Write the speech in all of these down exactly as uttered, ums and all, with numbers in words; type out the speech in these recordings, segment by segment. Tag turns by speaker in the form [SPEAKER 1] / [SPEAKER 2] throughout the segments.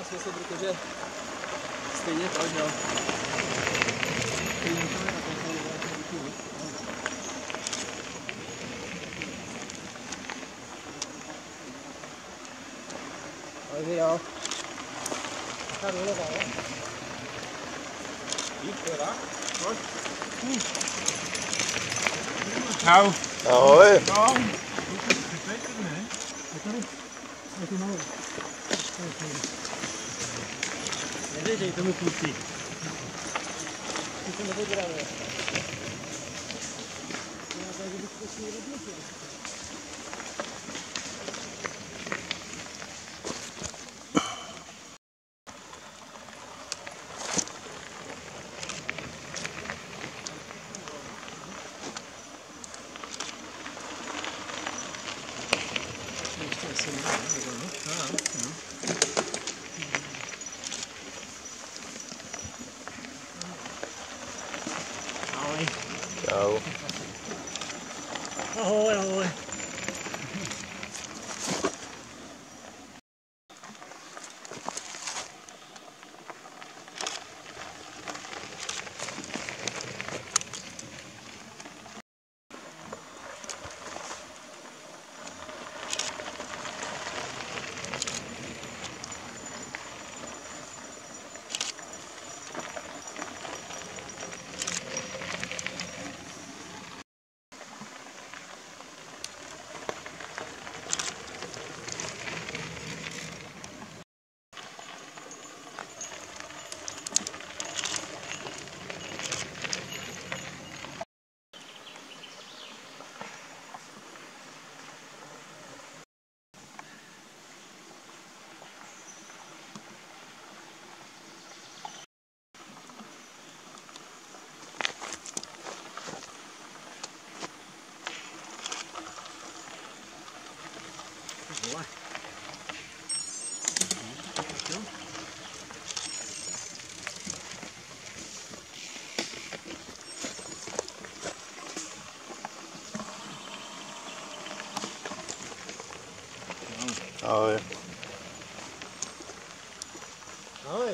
[SPEAKER 1] smysl, protože stejně to, že jo. Stejně to je na tom. Takže jo. Ta doleva, jo? Jí, teda? Pojď. Čau.
[SPEAKER 2] Ahoj.
[SPEAKER 1] Čau. Je to malou. Nedejte tomu kluci. Ty to nevyděláme. Já tady bych to si rozmětil.
[SPEAKER 2] Čau.
[SPEAKER 1] Ahoj, ahoj.
[SPEAKER 2] Ahoj.
[SPEAKER 1] Ahoj.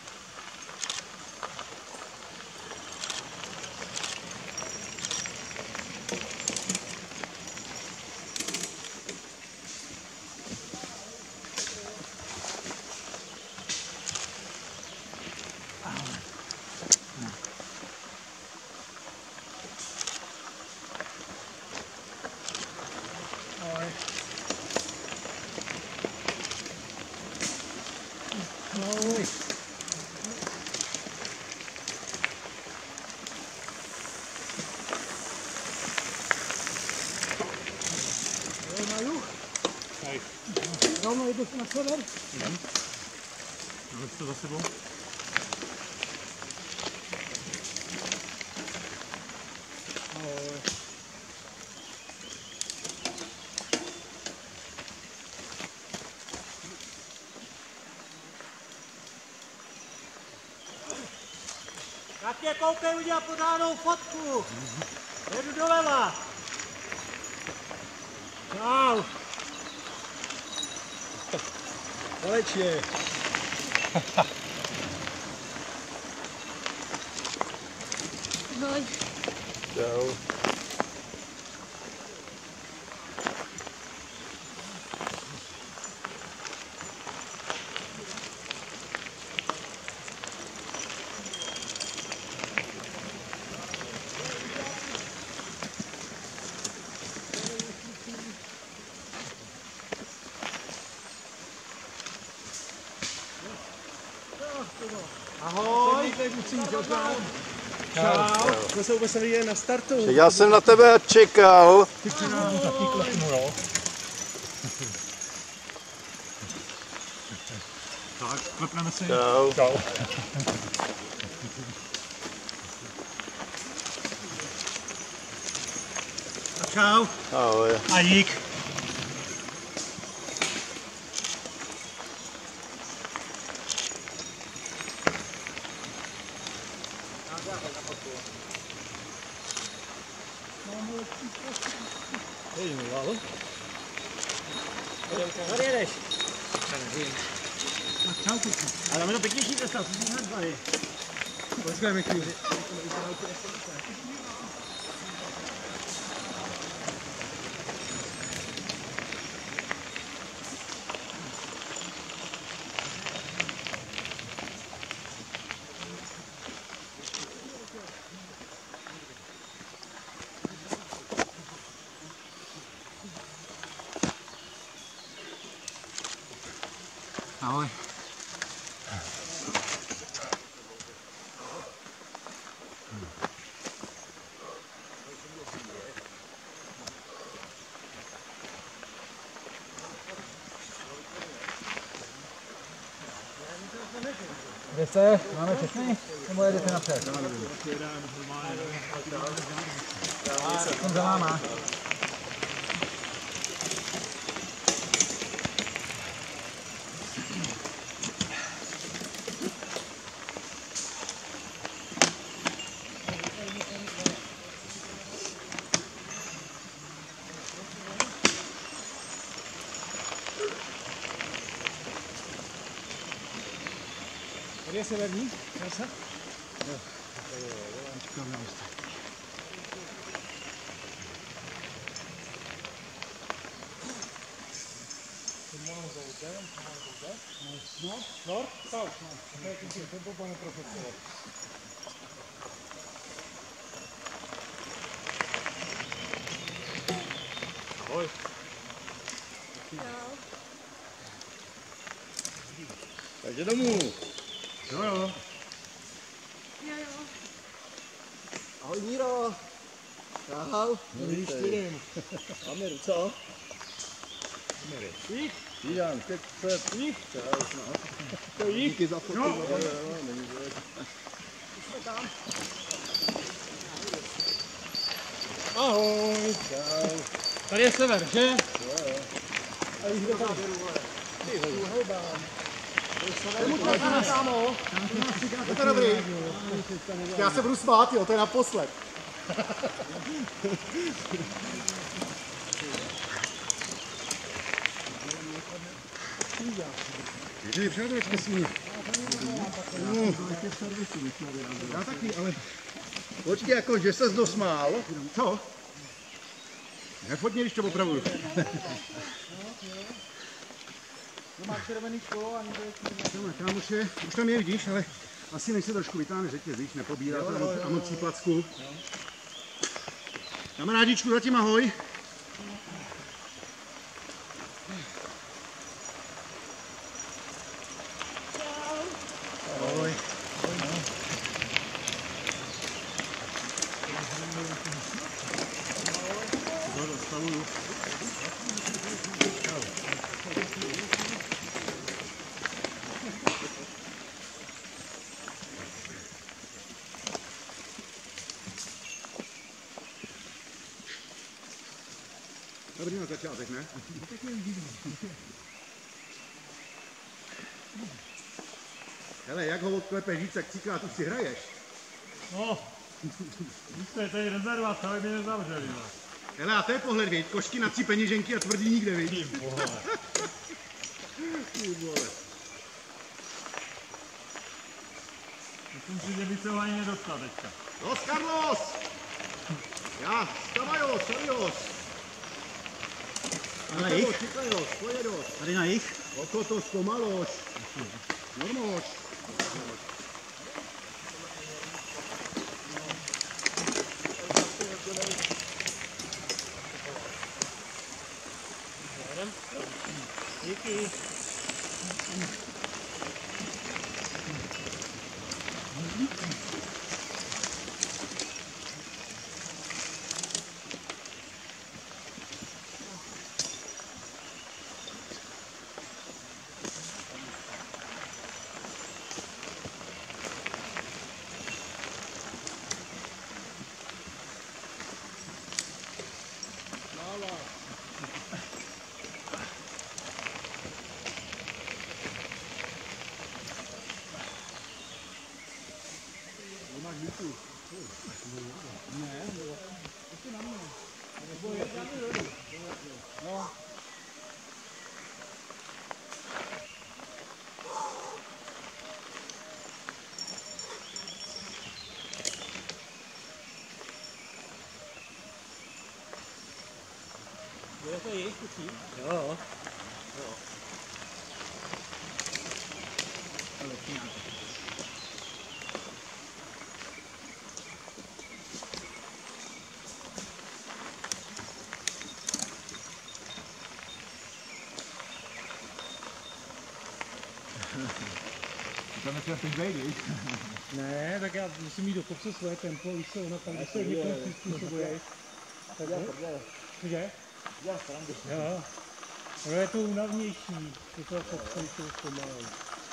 [SPEAKER 1] Ahoj. Jo, na juh.
[SPEAKER 3] Hej.
[SPEAKER 1] Rovno jdu na sever.
[SPEAKER 3] Mhm. Máme to za sebou.
[SPEAKER 1] Ahoj.
[SPEAKER 4] Tak tě koukej udělat pořádnou fotku. Jedu doleva. Čau.
[SPEAKER 1] Alečě.
[SPEAKER 5] Ahoj.
[SPEAKER 2] Čau.
[SPEAKER 1] Ahoj. Čau. To se vůbec neviděli na startu.
[SPEAKER 2] Já jsem na tebe čekal.
[SPEAKER 3] Ty jsi nám taky klepnu, jo? Tak, klepneme si.
[SPEAKER 2] Čau.
[SPEAKER 3] Čau.
[SPEAKER 4] Čau.
[SPEAKER 2] Ahoj.
[SPEAKER 4] A dík.
[SPEAKER 1] Tady jedeš.
[SPEAKER 4] Čau, kuku. Ale tam je to pěknější cesta, co si hned tady.
[SPEAKER 1] Počkejme chvíli.
[SPEAKER 4] Ahoj.
[SPEAKER 1] Kde jste? Máme všechny? Nebo jedete napřed? Jsem za váma. Tady je severní trasa? Jo. No, north, south, no. To je pane profesore.
[SPEAKER 3] Ahoj.
[SPEAKER 2] Takže domů.
[SPEAKER 3] Jo, jo.
[SPEAKER 5] Jo, jo.
[SPEAKER 1] Ahoj Míro. Ahoj.
[SPEAKER 2] Dobrý čtyřím. Máme co? Jík. Jan, teď se. Jík. To jík. Díky za fotku. Jo, jo, není vůbec.
[SPEAKER 1] Jsme tam. Ahoj.
[SPEAKER 2] Čau.
[SPEAKER 1] Tady je sever, že?
[SPEAKER 2] Jo, jo.
[SPEAKER 1] A jich jde tam. Ty hojbám. Je to dobrý. Já se budu smát, jo, to je naposled.
[SPEAKER 2] Ježiš, přijde večka svíně.
[SPEAKER 1] Já taky, ale...
[SPEAKER 2] Počkej, jako, že ses dosmál.
[SPEAKER 1] Co? Nefotně, když to opravuju. No máš červený školo a někdo je...
[SPEAKER 6] Kámoše, už tam je, vidíš, ale asi než se trošku vytáhne řetěz, víš, nepobírá to a mocí placku. Kamarádičku, zatím ahoj. Ahoj. Dobrý na začátek, ne? Hele, jak ho odklepeš víc, tak třikrát už si hraješ.
[SPEAKER 3] No, víte, to je rezervace, ale mě nezavřeli. No.
[SPEAKER 6] Hele, a to je pohled, viď? Košky na tři peněženky a tvrdí nikde, viď?
[SPEAKER 3] Ty vole.
[SPEAKER 6] Ty vole.
[SPEAKER 3] Myslím si, že by se ho ani nedostal teďka.
[SPEAKER 6] Los Carlos! Já, stavajo, sorios!
[SPEAKER 4] Na jich?
[SPEAKER 6] Čekajos, pojedos!
[SPEAKER 4] Tady na jich?
[SPEAKER 6] Oko to zpomaloš! Normoš!
[SPEAKER 4] Díky. kucí?
[SPEAKER 3] Jo.
[SPEAKER 2] To nechtěl teď vejít.
[SPEAKER 6] Ne, tak já musím jít do kopce svoje tempo, víš co, ono tam, když se někomu přizpůsobuje. Tak jo? Že?
[SPEAKER 4] Já srandu.
[SPEAKER 6] Jo. No je to únavnější, do toho kopce, když to zpomalej.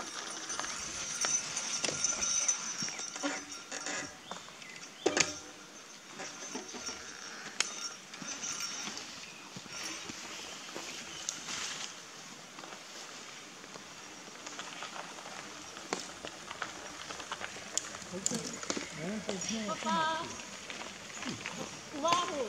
[SPEAKER 5] Papa. Uváhu.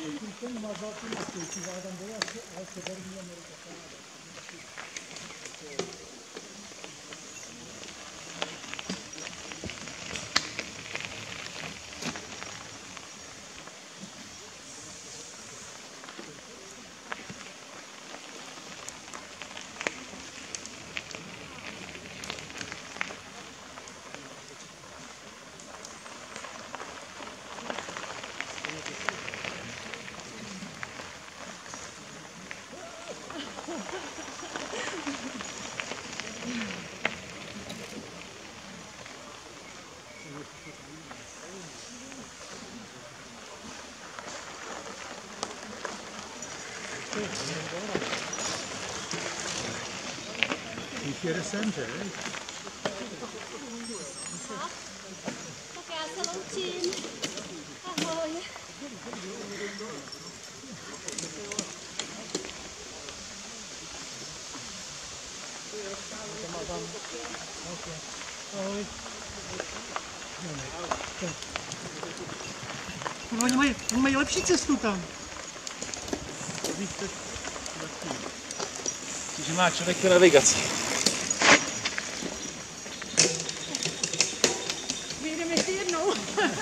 [SPEAKER 6] Když jede sem, že?
[SPEAKER 5] Tak já se loučím. Ahoj.
[SPEAKER 6] Ahoj.
[SPEAKER 1] No, oni mají, oni mají lepší cestu tam.
[SPEAKER 4] Že má člověk tu navigaci.
[SPEAKER 5] Vyjdeme ještě jednou.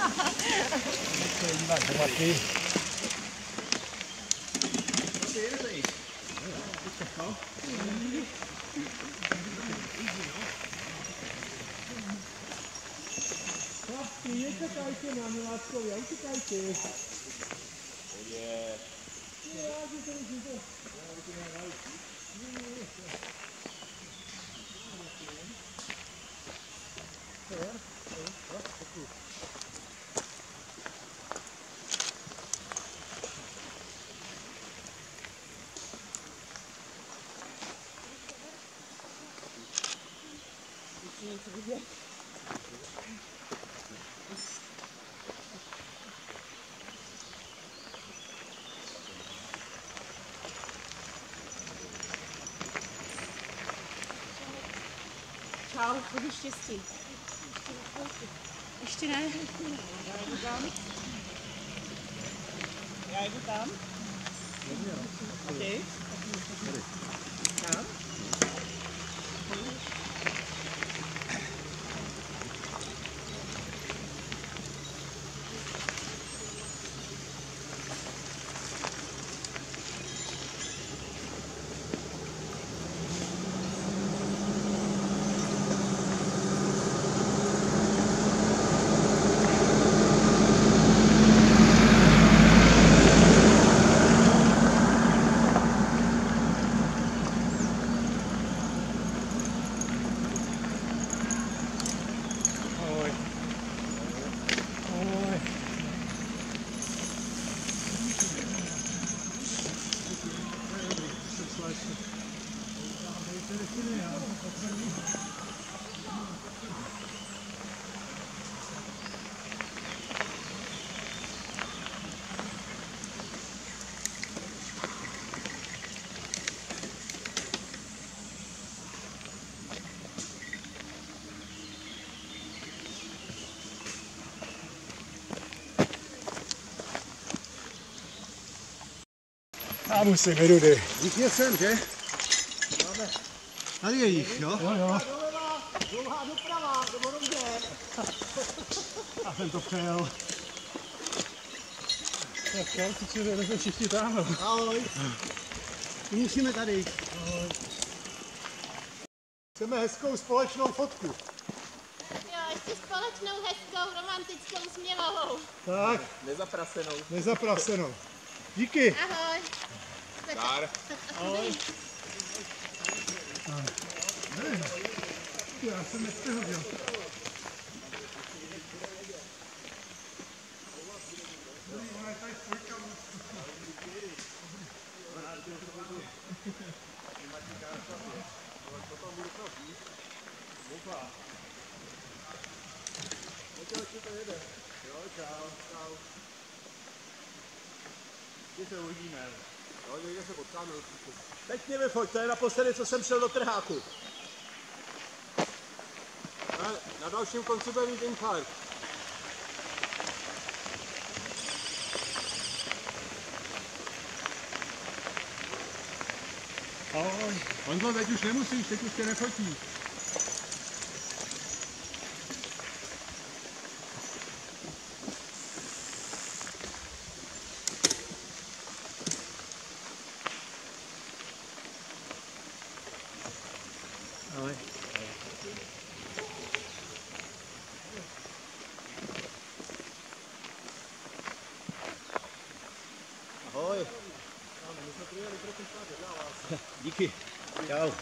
[SPEAKER 6] Uciekajcie na miláčkovia, uciekajcie.
[SPEAKER 5] Čau, hodně štěstí. Ještě ne.
[SPEAKER 4] Já jdu tam. Já jdu tam. A ty? Tam?
[SPEAKER 6] Já musím, Rudy.
[SPEAKER 2] Jich je sem, že?
[SPEAKER 6] Tady je jich, jo?
[SPEAKER 1] Jo, jo. Dlouhá doprava, nebo dobře.
[SPEAKER 6] Já jsem to přejel. Tak čau, ty si jdete všichni táhnout.
[SPEAKER 1] Ahoj. Musíme tady. Chceme hezkou společnou fotku.
[SPEAKER 5] Jo, ještě společnou, hezkou, romantickou, smělovou.
[SPEAKER 1] Tak,
[SPEAKER 2] Nezaprasenou.
[SPEAKER 1] nezaprasenou. Díky.
[SPEAKER 5] Ahoj.
[SPEAKER 2] Zdar.
[SPEAKER 5] Ahoj.
[SPEAKER 1] Já jsem nestihl.
[SPEAKER 3] Kde se uvidíme?
[SPEAKER 2] Jo, někde se potkáme určitě. Teď mě vyfoť, to je naposledy, co jsem šel do trháku. Na, na dalším konci bude mít infarkt.
[SPEAKER 1] Ahoj. Honzo, teď už nemusíš, teď už tě nefotí. Ahoj.
[SPEAKER 2] Ahoj. Díky. Čau.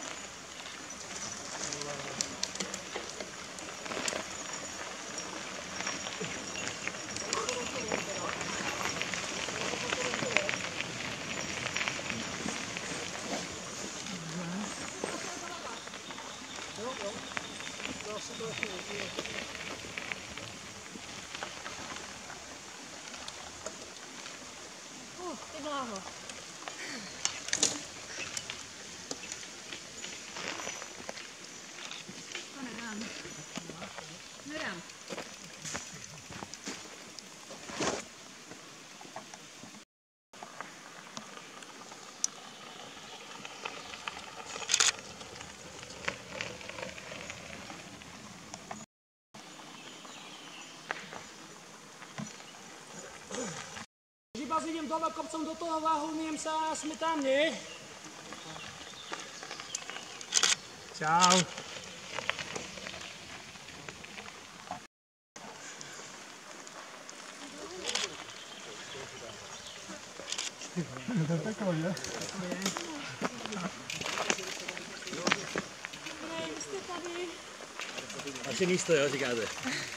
[SPEAKER 5] Uh, ty bláho. To nedám. Nedám.
[SPEAKER 4] Žiba s vidím dole kopcom do toho váhu, umím se smetánny.
[SPEAKER 6] Čau.
[SPEAKER 5] Hej, vy jste tady.
[SPEAKER 4] Asi místo, jo, říkáte.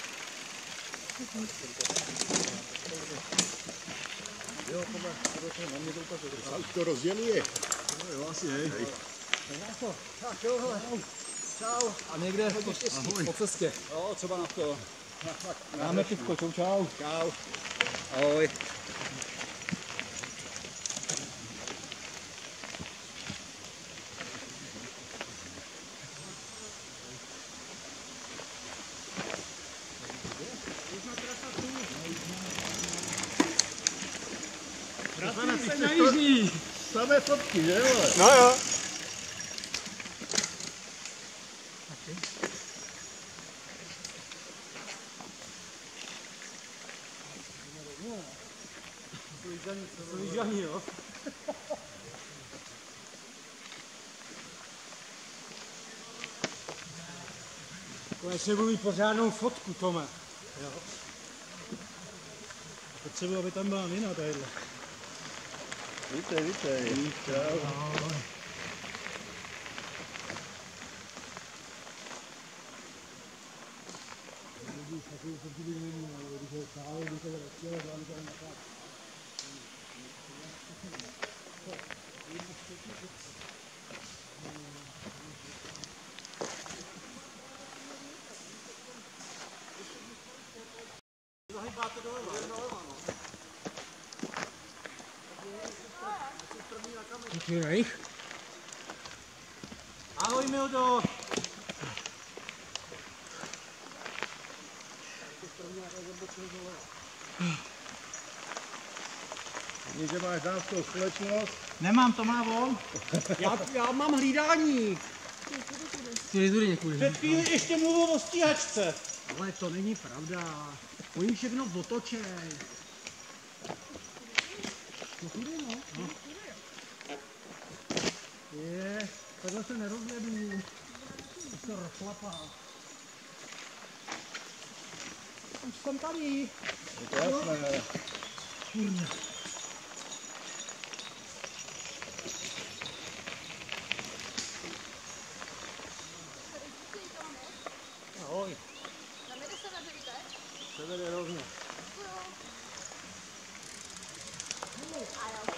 [SPEAKER 2] A už to rozděluje.
[SPEAKER 1] Jo, asi hej.
[SPEAKER 2] Tak jo, hele. Čau.
[SPEAKER 4] A někde po, po cestě.
[SPEAKER 2] Jo, třeba na to.
[SPEAKER 1] Dáme pivko, čau, čau.
[SPEAKER 2] Čau. Ahoj.
[SPEAKER 6] Se najíždí.
[SPEAKER 2] Samé fotky, že jo?
[SPEAKER 1] No jo.
[SPEAKER 4] Lížaní, jo.
[SPEAKER 6] Konečně budu mít pořádnou fotku, Tome. Jo. Potřebuji, aby tam byla Nina tadyhle.
[SPEAKER 2] Vítej, vítej. Čau.
[SPEAKER 4] Ahoj, Mildo.
[SPEAKER 2] Víš, že máš dánskou společnost?
[SPEAKER 4] Nemám, to má on. Já, já mám hlídání.
[SPEAKER 6] Ty tudy někud.
[SPEAKER 4] Před chvíli ještě mluvil o stíhačce.
[SPEAKER 6] Ale to není pravda. Oni všechno otočej. No tudy, no. no.
[SPEAKER 3] Je, takhle se nerozjedu. To rozklapá.
[SPEAKER 4] Už jsem tady.
[SPEAKER 2] Je to jasné.
[SPEAKER 3] Kurně.
[SPEAKER 4] Ahoj.
[SPEAKER 5] Zamede se na dveře.
[SPEAKER 4] Sever je rovně.
[SPEAKER 5] A jo.